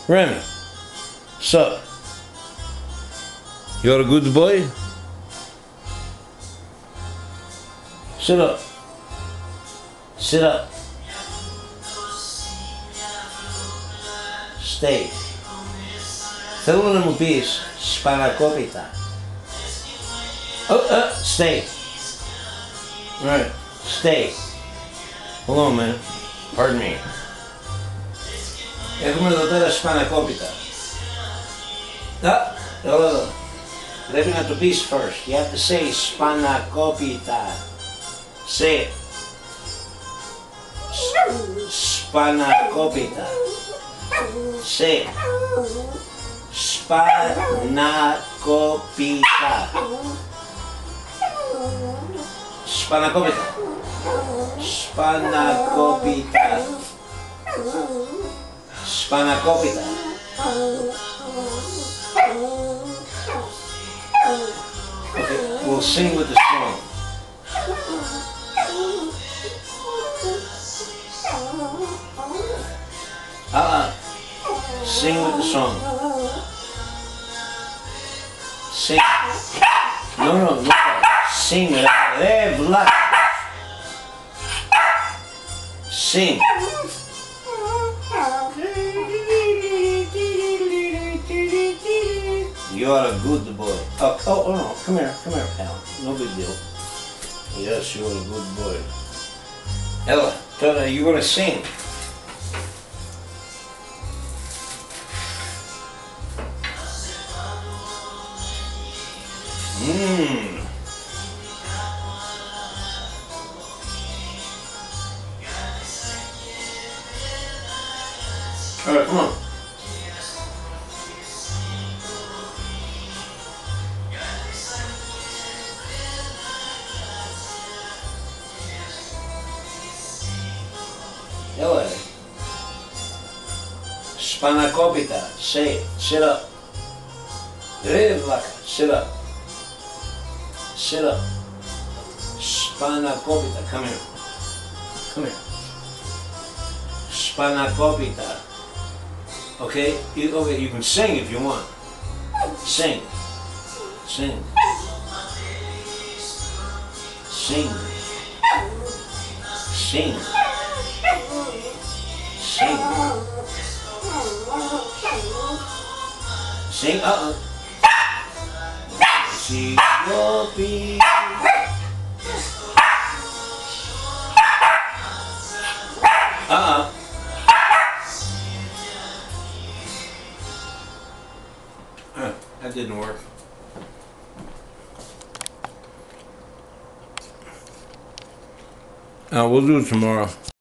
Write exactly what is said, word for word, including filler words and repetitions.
Remy, sup? You're a good boy? Sit up. Sit up. Stay. Θέλω να μου πεις σπανακόπιτα. Oh, uh, stay. Right. Stay. Hold on, man. Pardon me. Έχουμε εδώ πέρα σπανακόπιτα. Α, εδώ εδώ. Πρέπει να το πεις first. You have to say σπανακόπιτα. Say it. Σπανακόπιτα. Say it. Σπανακόπιτα. Σπανακόπιτα. Σπανακόπιτα. Σπανακόπιτα. Okay, we'll sing with the song. Uh-uh. Sing with the song. Sing. No, no, no. Sing. Hey, black. Sing. You are a good boy. Oh, oh, oh, no. Come here. Come here, pal. No big deal. Yes, you are a good boy. Ella, tell her you're going to sing. Mmm. All right, come on. Ella. Spanakopita. Say it. Sit up. Hey, Vlaka. Sit up. Sit up. Spanakopita. Come here. Come here. Spanakopita. Okay? You, okay, you can sing if you want. Sing. Sing. Sing. Sing. Sing. Sing. Uh-uh. See your beat. Uh-uh. Uh, that didn't work. Uh, we'll do it tomorrow.